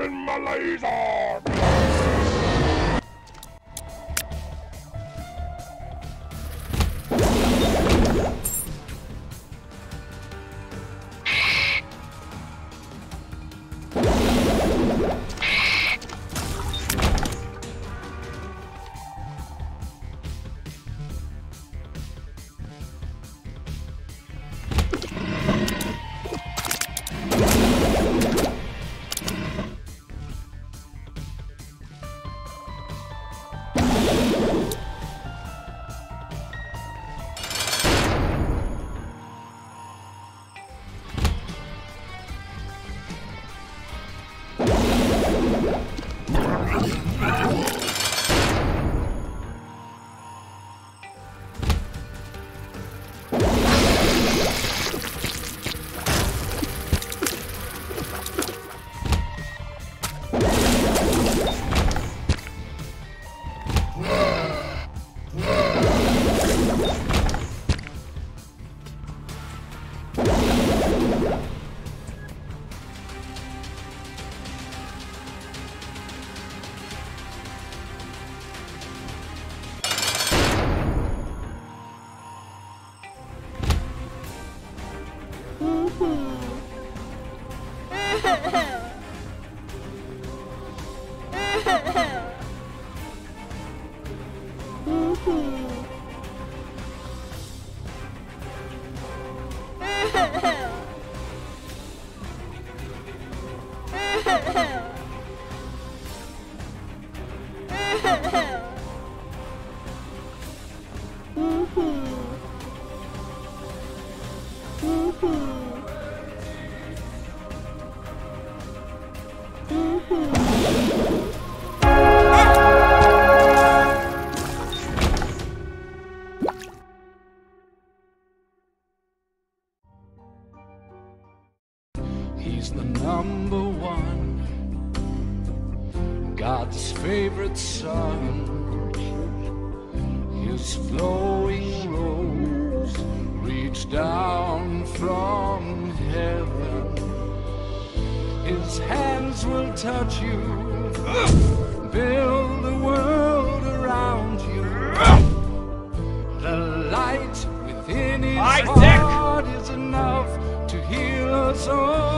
in my laser! He's the number one, God's favorite son. His flowing robes reach down from heaven. His hands will touch you, build the world around you. The light within his heart is enough to heal us all.